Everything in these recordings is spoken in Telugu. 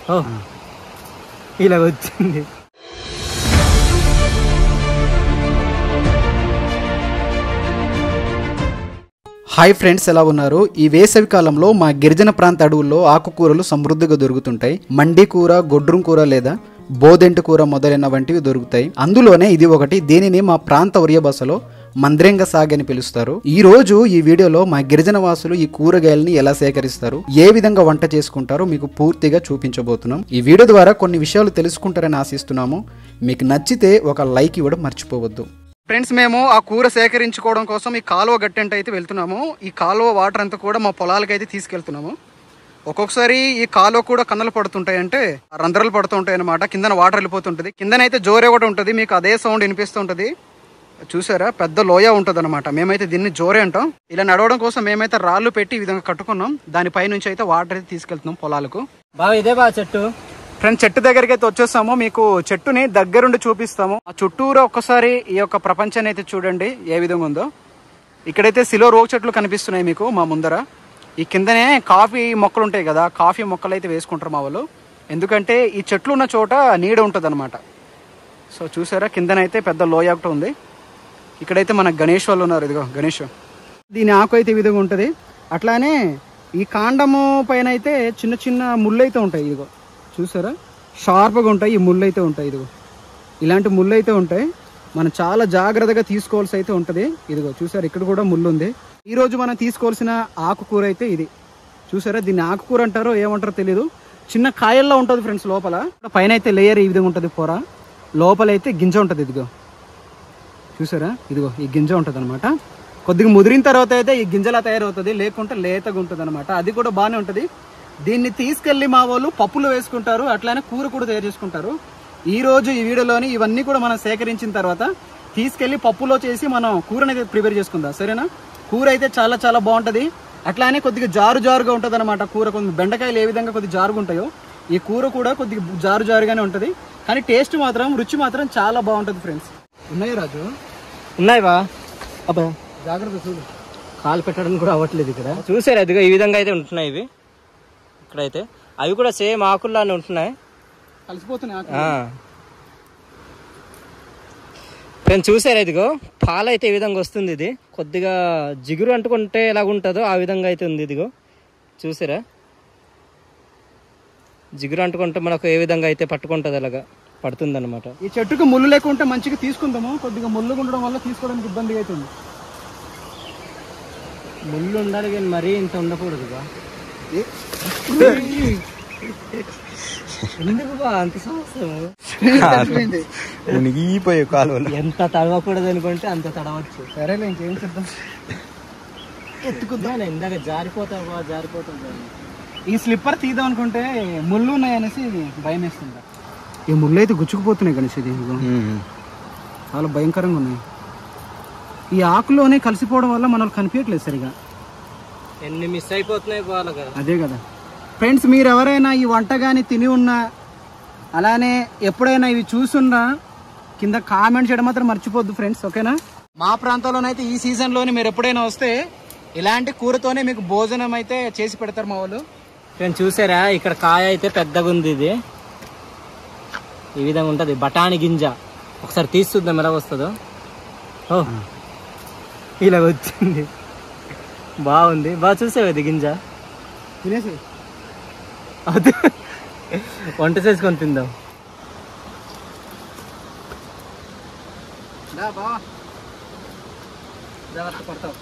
ఇలా వచ్చింది. హాయ్ ఫ్రెండ్స్, ఎలా ఉన్నారు? ఈ వేసవి కాలంలో మా గిరిజన ప్రాంత అడవుల్లో ఆకుకూరలు సమృద్ధిగా దొరుకుతుంటాయి. మండి కూర, గొడ్రం కూర లేదా బోదెంటు కూర మొదలైన వంటివి దొరుకుతాయి. అందులోనే ఇది ఒకటి. దీనిని మా ప్రాంత ఒరియా భాషలో మంద్రెంగ సాగు అని పిలుస్తారు. ఈ రోజు ఈ వీడియోలో మా గిరిజన వాసులు ఈ కూరగాయలని ఎలా సేకరిస్తారు, ఏ విధంగా వంట చేసుకుంటారో మీకు పూర్తిగా చూపించబోతున్నాం. ఈ వీడియో ద్వారా కొన్ని విషయాలు తెలుసుకుంటారని ఆశిస్తున్నాము. మీకు నచ్చితే ఒక లైక్ ఇవ్వడం మర్చిపోవద్దు. ఫ్రెండ్స్, మేము ఆ కూర సేకరించుకోవడం కోసం ఈ కాలువ గట్టంటే అయితే వెళ్తున్నాము. ఈ కాలువ వాటర్ అంతా కూడా మా పొలాలకి అయితే తీసుకెళ్తున్నాము. ఒక్కొక్కసారి ఈ కాలువ కూడా కన్నలు పడుతుంటాయి, అంటే రంధ్రాలు పడుతుంటాయి అనమాట. కిందన వాటర్ వెళ్ళిపోతుంటది. కిందనైతే జోరే కూడా ఉంటుంది. మీకు అదే సౌండ్ వినిపిస్తుంటది. చూసారా, పెద్ద లోయ ఉంటుంది అనమాట. మేమైతే దీన్ని జోరే అంటాం. ఇలా నడవడం కోసం మేమైతే రాళ్ళు పెట్టి ఈ విధంగా కట్టుకున్నాం. దానిపై నుంచి అయితే వాటర్ అయితే తీసుకెళ్తున్నాం పొలాలకు. బాగా ఇదే బాగా చెట్టు. ఫ్రెండ్స్, చెట్టు దగ్గరికి అయితే వచ్చేస్తాము. మీకు చెట్టుని దగ్గరుండి చూపిస్తాము. ఆ చుట్టూరా ఒక్కసారి ఈ యొక్క ప్రపంచాన్ని అయితే చూడండి ఏ విధంగా ఉందో. ఇక్కడైతే సిలో రోగ్ చెట్లు కనిపిస్తున్నాయి మీకు మా ముందర. ఈ కిందనే కాఫీ మొక్కలు ఉంటాయి కదా, కాఫీ మొక్కలు అయితే వేసుకుంటారు మా వాళ్ళు. ఎందుకంటే ఈ చెట్లు ఉన్న చోట నీడ ఉంటుంది అనమాట. సో చూసారా, కిందనైతే పెద్ద లోయ ఒకటి ఉంది. ఇక్కడైతే మన గణేష్ వాళ్ళు ఉన్నారు. ఇదిగో గణేష్. దీని ఆకు అయితే ఈ విధంగా ఉంటుంది. అట్లానే ఈ కాండము పైన అయితే చిన్న చిన్న ముళ్ళు అయితే ఉంటాయి. ఇదిగో చూసారా, షార్ప్గా ఉంటాయి. ఈ ముళ్ళు అయితే ఉంటాయి. ఇదిగో ఇలాంటి ముళ్ళు అయితే ఉంటాయి. మనం చాలా జాగ్రత్తగా తీసుకోవాల్సి అయితే ఉంటుంది. ఇదిగో చూసారా, ఇక్కడ కూడా ముళ్ళు ఉంది. ఈ రోజు మనం తీసుకోవాల్సిన ఆకుకూర అయితే ఇది. చూసారా, దీన్ని ఆకుకూర అంటారో ఏమంటారో తెలీదు. చిన్న కాయల్లో ఉంటుంది ఫ్రెండ్స్. లోపల పైన అయితే లేయర్ ఈ విధంగా ఉంటుంది పొర. లోపలైతే గింజ ఉంటుంది. ఇదిగో చూసారా, ఇదిగో ఈ గింజ ఉంటుంది అనమాట. కొద్దిగా ముదిరిన తర్వాత అయితే ఈ గింజలా తయారవుతుంది, లేకుంటే లేతగా ఉంటుంది అనమాట. అది కూడా బాగానే ఉంటుంది. దీన్ని తీసుకెళ్లి మా వాళ్ళు పప్పులు వేసుకుంటారు. అట్లానే కూర కూడా తయారు చేసుకుంటారు. ఈ రోజు ఈ వీడియోలోని ఇవన్నీ కూడా మనం సేకరించిన తర్వాత తీసుకెళ్లి పప్పులో చేసి మనం కూరని ప్రిపేర్ చేసుకుందాం, సరేనా? కూర అయితే చాలా చాలా బాగుంటుంది. అట్లానే కొద్దిగా జారుగా ఉంటుంది అనమాట కూర. కొన్ని బెండకాయలు ఏ విధంగా కొద్దిగా జారుగా ఉంటాయో ఈ కూర కూడా కొద్దిగా జారుగానే ఉంటుంది. కానీ టేస్ట్ మాత్రం, రుచి మాత్రం చాలా బాగుంటుంది ఫ్రెండ్స్. ఉన్నాయి రాజు, ఉన్నాయి బా. అబ్బా జాగ్రత్త చూడు, కాలు పెట్టడానికి కూడా అవ్వట్లేదు ఇక్కడ. చూసారు అదిగో ఈ విధంగా అయితే ఉంటున్నాయి ఇవి. ఇక్కడైతే అవి కూడా సేమ్ ఆకుల్లానే ఉంటున్నాయి, కలిసిపోతున్నాయి. ఫ్రెండ్స్ చూసారు, ఇదిగో పాలు అయితే ఈ విధంగా వస్తుంది. ఇది కొద్దిగా జిగురు అంటుకుంటే ఎలాగుంటుందో ఆ విధంగా అయితే ఉంది. ఇదిగో చూసారా, జిగురు అంటుకుంటే మనకు ఏ విధంగా అయితే పట్టుకుంటుంది అలాగా పడుతుంది అనమాట. ఈ చెట్టుకు ముళ్ళు లేకుంటే మంచిగా తీసుకుందాము. కొద్దిగా ముళ్ళు ఉండడం వల్ల తీసుకోవడానికి ఇబ్బంది అవుతుంది. ముళ్ళు ఉండాలి కానీ మరీ ఇంత ఉండకూడదుగా. ఎందుకు బా అంత సమస్యము? మునిగిపోయే కాలువలు ఎంత తడవకూడదు అనుకుంటే అంత తడవచ్చు. సరేలే, ఇంకేం చేద్దాం, ఎత్తుకుందా. ఇందాక జారిపోతావా జారిపోతుంది. ఈ స్లిప్పర్ తీద్దాం అనుకుంటే ముళ్ళు ఉన్నాయనేసి భయం వేస్తుంది. ఈ ముళ్ళు అయితే గుచ్చుకుపోతున్నాయి గణేష్. ఇది చాలా భయంకరంగా ఉన్నాయి. ఈ ఆకులోనే కలిసిపోవడం వల్ల మనకు కనిపించట్లేదు సరిగా. ఎన్ని మిస్ అయిపోతున్నాయి బాగా. అదే కదా ఫ్రెండ్స్, మీరు ఎవరైనా ఈ వంట కానీ తిని ఉన్నా, అలానే ఎప్పుడైనా ఇవి చూసున్నా కింద కామెంట్ చేయడం మాత్రం మర్చిపోద్దు ఫ్రెండ్స్, ఓకేనా? మా ప్రాంతంలోనైతే ఈ సీజన్లోనే మీరు ఎప్పుడైనా వస్తే ఇలాంటి కూరతోనే మీకు భోజనం అయితే చేసి పెడతారు మా వాళ్ళు. ఫ్రెండ్స్ చూసారా, ఇక్కడ కాయ అయితే పెద్దగా ఉంది. ఇది ఈ విధంగా ఉంటుంది, బఠానీ గింజ. ఒకసారి తీసి చూద్దాం ఎలా వస్తుందో. ఇలా వచ్చింది, బాగుంది. బాగా చూసావు ఇది గింజ. తినేసి అది వంట చేసుకొని తిందాం. పడతావు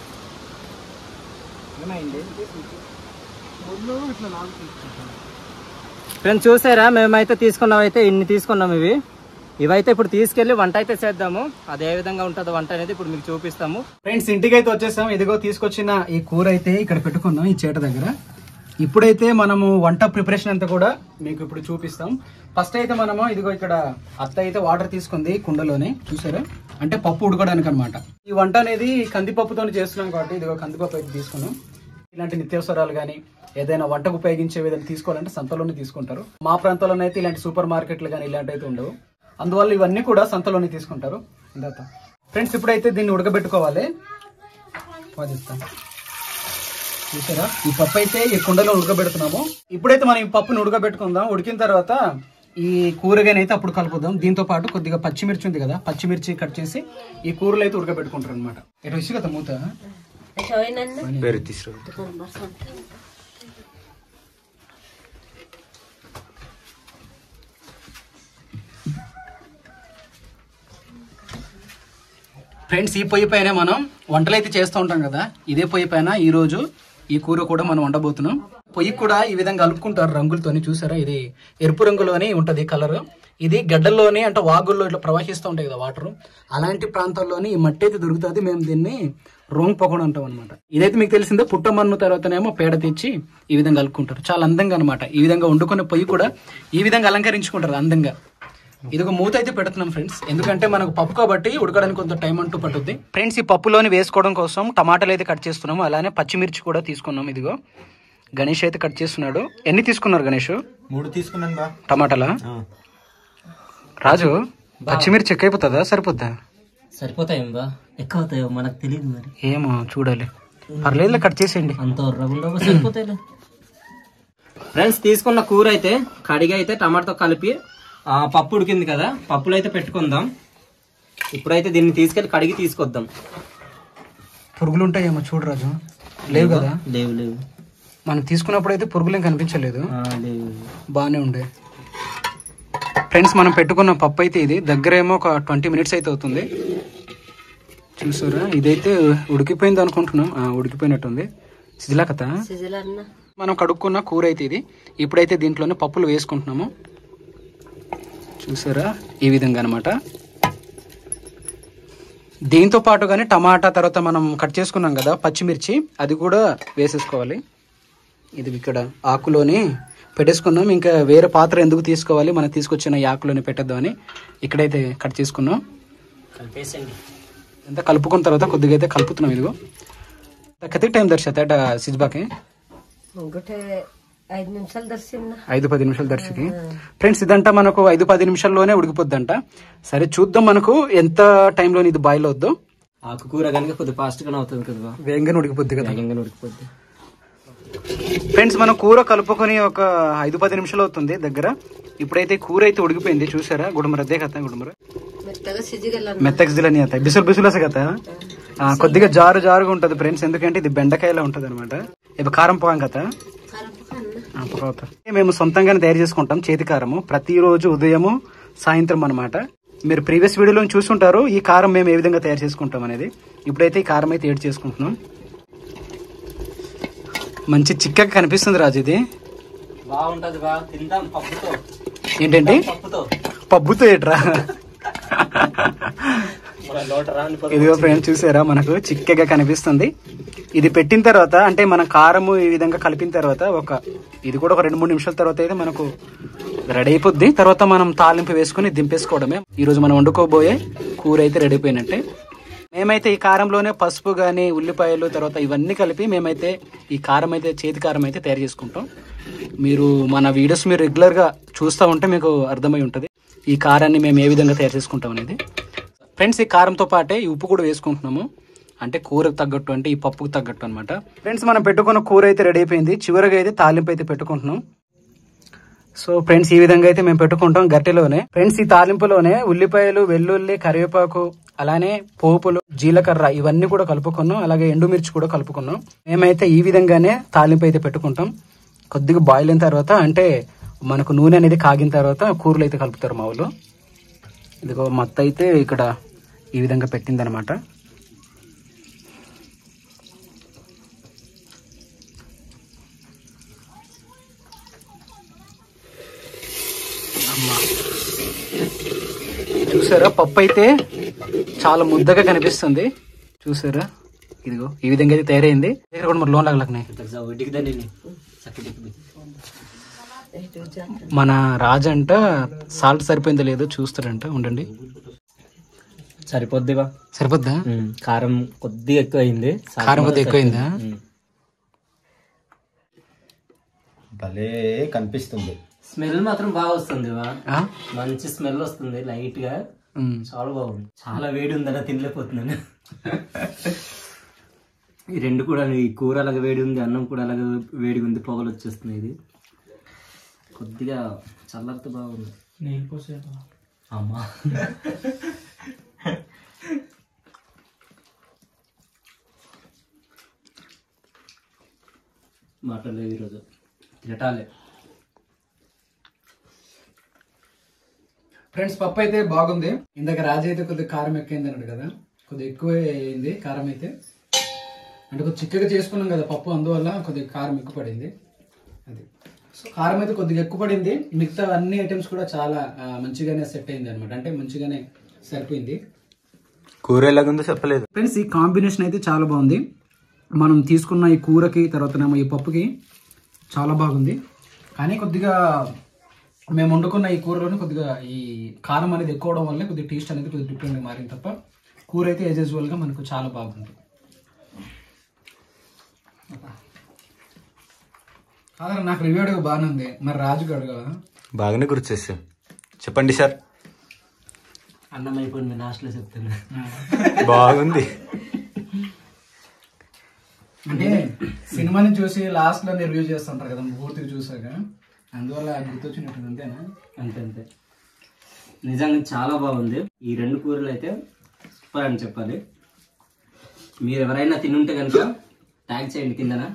ఫ్రెండ్స్ చూసారా, మేమైతే తీసుకున్నాం. అయితే ఇన్ని తీసుకున్నాం. ఇవైతే ఇప్పుడు తీసుకెళ్లి వంట అయితే చేద్దాము. అదే విధంగా ఉంటుందో వంట అనేది ఇప్పుడు మీకు చూపిస్తాము. ఫ్రెండ్స్, ఇంటికి అయితే వచ్చేసాం. ఇదిగో తీసుకొచ్చిన ఈ కూర అయితే ఇక్కడ పెట్టుకున్నాం ఈ చేట దగ్గర. ఇప్పుడైతే మనము వంట ప్రిపరేషన్ అంతా కూడా మీకు ఇప్పుడు చూపిస్తాం. ఫస్ట్ అయితే మనము ఇదిగో ఇక్కడ అత్త అయితే వాటర్ తీసుకుంది కుండలోనే, చూసారా, అంటే పప్పు ఉడకడానికి అనమాట. ఈ వంట అనేది కందిపప్పుతో చేస్తున్నాం కాబట్టి ఇదిగో కందిపప్పు అయితే తీసుకున్నాం. ఇలాంటి నిత్యావసరాలు కానీ ఏదైనా వంటకు ఉపయోగించే విధంగా తీసుకోవాలంటే సంతలోనే తీసుకుంటారు. మా ప్రాంతంలోనే అయితే ఇలాంటి సూపర్ మార్కెట్లు కానీ ఇలాంటి అయితే ఉండవు. అందువల్ల ఇవన్నీ కూడా సంతలోనే తీసుకుంటారు. ఫ్రెండ్స్, ఇప్పుడైతే దీన్ని ఉడకబెట్టుకోవాలి. చూసారా, ఈ పప్పు అయితే ఈ కుండలో ఉడకబెడుతున్నాము. ఇప్పుడైతే మనం ఈ పప్పుని ఉడకబెట్టుకుందాం. ఉడికిన తర్వాత ఈ కూరగాయనైతే అప్పుడు కలుపుదాం. దీంతో పాటు కొద్దిగా పచ్చిమిర్చి ఉంది కదా, పచ్చిమిర్చి కట్ చేసి ఈ కూరలో అయితే ఉడకబెట్టుకుంటారు అనమాట. ఎటు విసి కదా మూత వేరే తీసుకు. ఫ్రెండ్స్, ఈ పొయ్యి పైన మనం వంటలు అయితే చేస్తూ ఉంటాం కదా, ఇదే పొయ్యి పైన ఈ రోజు ఈ కూర కూడా మనం వండబోతున్నాం. పొయ్యి కూడా ఈ విధంగా కలుపుకుంటారు రంగులతోని. చూసారా, ఇది ఎరుపు రంగులోనే ఉంటది కలర్. ఇది గడ్డల్లోనే అంటే వాగుల్లో ఇట్లా ప్రవహిస్తూ ఉంటాయి కదా వాటర్, అలాంటి ప్రాంతాల్లోని ఈ మట్టి అయితే దొరుకుతుంది. మేము దీన్ని రోంగ్ పకోడా అంటాం అనమాట. ఇదైతే మీకు తెలిసిందే, పుట్టమన్ను తర్వాతనేమో పేడ తెచ్చి ఈ విధంగా కలుపుకుంటారు. చాలా అందంగా అనమాట. ఈ విధంగా వండుకునే పొయ్యి కూడా ఈ విధంగా అలంకరించుకుంటారు అందంగా. ఇది ఒక మూత అయితే పెడుతున్నాం ఫ్రెండ్స్, ఎందుకంటే మనకు పప్పు కాబట్టి ఉడకడానికి కొంత టైం అంటూ పట్టుద్ది. ఫ్రెండ్స్, ఈ పప్పులోని వేసుకోవడం కోసం టమాటాలు అయితే కట్ చేస్తున్నాము, అలానే పచ్చిమిర్చి కూడా తీసుకున్నాం. ఇదిగో గణేష్ అయితే కట్ చేస్తున్నాడు. ఎన్ని తీసుకున్నారు గణేష్? 3 తీసుకున్నాను బా. టమాటాలా? రాజు, పచ్చిమిర్చి ఎక్కువైపోతుందా సరిపోద్దా? సరిపోతాయి బా, ఎక్కువ అవుతాయో మనకు తెలియదు మరి. ఏమో చూడాలి. పర్లేదు, కట్ చేసేయండి. అంత సరిపోతాయి. ఫ్రెండ్స్, తీసుకున్న కూర అయితే కడిగి అయితే టమాటాతో కలిపి పప్పు ఉడికింది కదా, పప్పులో అయితే పెట్టుకుందాం. ఇప్పుడైతే దీన్ని తీసుకెళ్ళి కడిగి తీసుకొద్దాం. పురుగులు ఉంటాయేమో చూడు రాజు. లేవు కదా? లేవు. మనం తీసుకున్నప్పుడు అయితే పురుగులు ఏం కనిపించలేదు, లేవు. బాగానే ఉండే. ఫ్రెండ్స్, మనం పెట్టుకున్న పప్పు అయితే ఇది దగ్గర ఏమో ఒక 20 మినిట్స్ అయితే అవుతుంది. చూసారా, ఇదైతే ఉడికిపోయింది అనుకుంటున్నాం. ఉడికిపోయినట్టుంది. సిజిలా కథ. మనం కడుక్కున్న కూర అయితే ఇది. ఇప్పుడైతే దీంట్లోనే పప్పులు వేసుకుంటున్నాము. చూసారా, ఈ విధంగా అనమాట. దీంతో పాటుగానే టమాటా, తర్వాత మనం కట్ చేసుకున్నాం కదా పచ్చిమిర్చి, అది కూడా వేసేసుకోవాలి. ఇది ఇక్కడ ఆకులోని పెట్టేసుకున్నాం. ఇంకా వేరే పాత్ర ఎందుకు తీసుకోవాలి, మనం తీసుకొచ్చిన ఈ ఆకులోని పెట్టేద్దామని ఇక్కడైతే కట్ చేసుకున్నాం. కలిపేసండి. ఎంత కలుపుకున్న తర్వాత కొద్దిగా అయితే కలుపుతున్నాం. ఇదిగో కతి టైం దర్శత సిజ్బాకి 5-10 నిమిషాలు దర్శకి. ఫ్రెండ్స్, ఇదంట మనకు 5-10 నిమిషాల్లోనే ఉడికిపోద్దంట. సరే చూద్దాం మనకు ఎంత టైంలో ఇది బాయిల్ అవుద్దో. ఆకుకూర కనుక కొద్దిగా ఫాస్ట్ గానే అవుతుంది కదా, వేగంగా ఉడికిపోద్ది కదా. ఉడికిపోద్ది. ఫ్రెండ్స్, మనం కూర కలుపుకొని ఒక 5-10 నిమిషాలు అవుతుంది దగ్గర. ఇప్పుడైతే కూర అయితే ఉడికిపోయింది. చూసారా, గుడమర అదే కదా, గుడమర మెత్తగా సిజిలని అవుతాయి, బిసులు బిసులు వస్తాయి కదా. కొద్దిగా జారుగా ఉంటది ఫ్రెండ్స్, ఎందుకంటే ఇది బెండకాయలా ఉంటది అనమాట. ఇప్పుడు కారం పొగం కదా. మేము సొంతంగానే తయారు చేసుకుంటాం చేతి కారము, ప్రతిరోజు ఉదయము సాయంత్రం అనమాట. మీరు ప్రీవియస్ వీడియోలో చూసుంటారు ఈ కారం మేము ఏ విధంగా తయారు చేసుకుంటాం అనేది. ఇప్పుడైతే ఈ కారం అయితే ఏడ్ చేసుకుంటున్నాం. మంచి చిక్కగా కనిపిస్తుంది రాజు. ఇది బాగుంటది బా, తింటాం పప్పుతో. ఏంటండి? పప్పుతో ఏట్రా? ఇదిగో ఫ్రెండ్స్, చూసారా, మనకు చిక్కగా కనిపిస్తుంది. ఇది పెట్టిన తర్వాత అంటే మన కారము ఈ విధంగా కలిపిన తర్వాత ఇది కూడా ఒక 2-3 నిమిషాల తర్వాత అయితే మనకు రెడీ అయిపోద్ది. తర్వాత మనం తాలింపు వేసుకుని దింపేసుకోవడమే. ఈ రోజు మనం వండుకోబోయే కూర అయితే రెడీ అయిపోయినట్టే. మేమైతే ఈ కారంలోనే పసుపు గాని, ఉల్లిపాయలు, తర్వాత ఇవన్నీ కలిపి మేమైతే ఈ కారం అయితే చేతి కారం అయితే తయారు చేసుకుంటాం. మీరు మన వీడియోస్ మీరు రెగ్యులర్ గా చూస్తూ ఉంటే మీకు అర్థమై ఉంటుంది ఈ కారాన్ని మేము ఏ విధంగా తయారు చేసుకుంటాం అనేది. ఫ్రెండ్స్, ఈ కారంతో పాటే ఈ ఉప్పు కూడా వేసుకుంటున్నాము, అంటే కూరకు తగ్గట్టు, అంటే ఈ పప్పుకు తగ్గట్టు అనమాట. ఫ్రెండ్స్, మనం పెట్టుకున్న కూర అయితే రెడీ అయిపోయింది. చివరిగా అయితే తాలింపు అయితే పెట్టుకుంటున్నాం. సో ఫ్రెండ్స్, ఈ విధంగా అయితే మేము పెట్టుకుంటాం గట్టెలోనే. ఫ్రెండ్స్, ఈ తాలింపులోనే ఉల్లిపాయలు, వెల్లుల్లి, కరివేపాకు, అలానే పోపులు, జీలకర్ర ఇవన్నీ కూడా కలుపుకున్నాం. అలాగే ఎండుమిర్చి కూడా కలుపుకున్నాం. మేమైతే ఈ విధంగానే తాలింపు అయితే పెట్టుకుంటాం. కొద్దిగా బాయిల్ అయిన తర్వాత, అంటే మనకు నూనె అనేది కాగిన తర్వాత కూరలు అయితే కలుపుతారు మా ఊళ్ళో. ఇదిగో మత్త అయితే ఇక్కడ ఈ విధంగా పెట్టిందనమాట. చూసారా, పప్పు అయితే చాలా ముద్దగా కనిపిస్తుంది. చూసారా, ఇదిగో ఈ విధంగా అయితే తయారైంది. దగ్గర కూడా మరి లోన్ లాగలకున్నాయి. మన రాజు అంట సాల్ట్ సరిపోయిందో లేదో చూస్తాడంట. ఉండండి, సరిపోద్దిగా. సరిపోద్దా? కారం కొద్దిగా ఎక్కువ అయింది. కారం కొద్దిగా ఎక్కువైందా? భలే కనిపిస్తుంది. స్మెల్ మాత్రం బాగా వస్తుంది, మంచి స్మెల్ వస్తుంది లైట్ గా. చాలా బాగుంది. చాలా వేడి ఉందన్న తినలేకపోతున్నాను. ఈ రెండు కూడా ఈ కూర అలాగే వేడి ఉంది, అన్నం కూడా అలాగే వేడిగా ఉంది, పొగలు వచ్చేస్తుంది. ఇది కొద్దిగా చల్లరితో బాగుంది. నీళ్ళు పోసే అమ్మా మాట్లాడలేదు ఈరోజు, తిరటాలే. ఫ్రెండ్స్ పప్పు అయితే బాగుంది. ఇందాక రాజు అయితే కొద్దిగా కారం ఎక్కువైంది అన్నాడు కదా, కొద్దిగా ఎక్కువ అయింది కారం అయితే. అంటే కొద్దిగా చిక్కగా చేసుకున్నాం కదా పప్పు, అందువల్ల కొద్దిగా కారం ఎక్కువ పడింది. అది సో కారం అయితే కొద్దిగా ఎక్కువ పడింది. మిగతా అన్ని ఐటమ్స్ కూడా చాలా మంచిగానే సెట్ అయింది అనమాట, అంటే మంచిగానే సరిపోయింది. కూర ఎలాగుందో చెప్పలేదు ఫ్రెండ్స్ ఈ కాంబినేషన్ అయితే చాలా బాగుంది. మనం తీసుకున్న ఈ కూరకి తర్వాతనేమో ఈ పప్పుకి చాలా బాగుంది. కానీ కొద్దిగా మేము వండుకున్న ఈ కూరలోనే కొద్దిగా ఈ కారం అనేది ఎక్కువ అవడం వల్ల కొద్దిగా టేస్ట్ అనేది కొద్దిగా డిఫరెంట్గా మారింది తప్ప కూర అయితే యాజ్ యూజువల్గా మనకు చాలా బాగుంది. కాదు నాకు రివ్యూ అడుగు బాగానే ఉంది, మరి రాజుకు అడుగు. బాగానే గుర్తు చేసాం. చెప్పండి సార్. అన్నం అయిపోయింది, లాస్ట్లో చెప్తున్నా. బాగుంది. అంటే సినిమాని చూసి లాస్ట్ లో రివ్యూ చేస్తుంటారు కదా పూర్తిగా చూసాక, అందువల్ల గుర్తొచ్చినట్టు. అంతేనా? అంతే. నిజంగా చాలా బాగుంది. ఈ రెండు కూరలు అయితే సూపర్ అని చెప్పాలి. మీరు ఎవరైనా తినుంటే కనుక ట్యాగ్ చేయండి కిందన.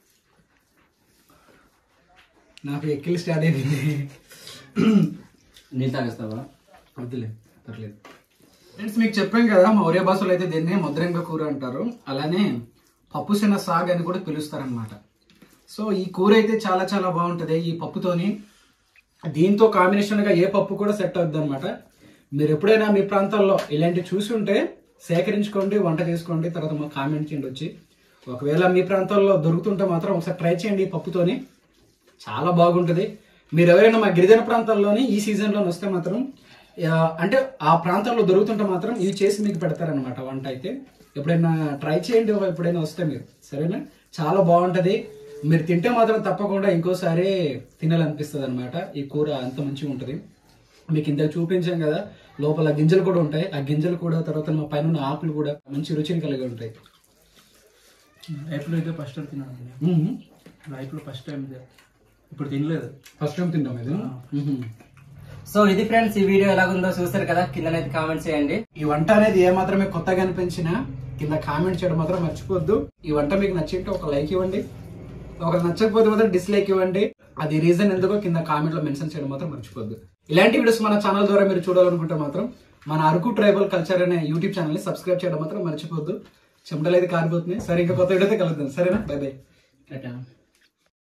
నాకు ఎక్కిలి స్టార్ట్ అయింది. నీళ్ళు తాగేస్తావా? వద్దులే, పర్లేదు. ఫ్రెండ్స్ మీకు చెప్పాం కదా, మా ఒరియా భాషలో అయితే దీన్ని ముద్రంగ కూర అంటారు, అలానే పప్పుసిన సాగ్ అని కూడా పిలుస్తారనమాట. సో ఈ కూర అయితే చాలా చాలా బాగుంటుంది ఈ పప్పుతోని. దీంతో కాంబినేషన్గా ఏ పప్పు కూడా సెట్ అవుద్ది అనమాట. మీరు ఎప్పుడైనా మీ ప్రాంతాల్లో ఇలాంటివి చూసి ఉంటే సేకరించుకోండి, వంట చేసుకోండి, తర్వాత మాకు కామెంట్ చేయండి వచ్చి. ఒకవేళ మీ ప్రాంతాల్లో దొరుకుతుంటే మాత్రం ఒకసారి ట్రై చేయండి ఈ పప్పుతోని, చాలా బాగుంటుంది. మీరు ఎవరైనా మా గిరిజన ప్రాంతాల్లోని ఈ సీజన్లో వస్తే మాత్రం అంటే ఆ ప్రాంతాల్లో దొరుకుతుంటే మాత్రం ఇవి చేసి మీకు పెడతారనమాట వంట. అయితే ఎప్పుడైనా ట్రై చేయండి ఎప్పుడైనా వస్తే మీరు, సరేనా? చాలా బాగుంటుంది. మీరు తింటే మాత్రం తప్పకుండా ఇంకోసారి తినాలనిపిస్తుంది అనమాట. ఈ కూర అంత మంచిగా ఉంటుంది. మీకు ఇంత చూపించాం కదా, లోపల గింజలు కూడా ఉంటాయి. ఆ గింజలు కూడా తర్వాత మా పైన ఉన్న ఆకులు కూడా మంచి రుచిని కలిగి ఉంటాయి. లైఫ్లో అయితే ఫస్ట్ టైం తిన్నాను. లైఫ్లో ఫస్ట్ టైం ఇప్పుడు తినలేదు, ఫస్ట్ టైం తింటాం ఇది. సో ఇది ఫ్రెండ్స్, ఈ వీడియో ఎలాగుందో చూస్తారు కదా, కిందనైతే కామెంట్ చేయండి. ఈ వంట అనేది ఏ మాత్రమే కొత్తగా అనిపించినా కింద కామెంట్ చేయడం మాత్రం మర్చిపోద్దు. ఈ వంట మీకు నచ్చింటే ఒక లైక్ ఇవ్వండి, ఒక నచ్చకపోతే మాత్రం డిస్లైక్ ఇవ్వండి. అది రీజన్ ఎందుకో కింద కామెంట్ లో మెన్షన్ చేయడం మాత్రం మర్చిపోద్దు. ఇలాంటి వీడియోస్ మన ఛానల్ ద్వారా మీరు చూడాలనుకుంటే మాత్రం మన అరకు ట్రైబల్ కల్చర్ అనే యూట్యూబ్ ఛానల్ ని సబ్స్క్రైబ్ చేయడం మాత్రం మర్చిపోద్దు. చెమటలు అయితే కారిపోతుంది. సరే ఇంకా కొత్త వీడియోతో కలుద్దాం, సరేనా? Bye by.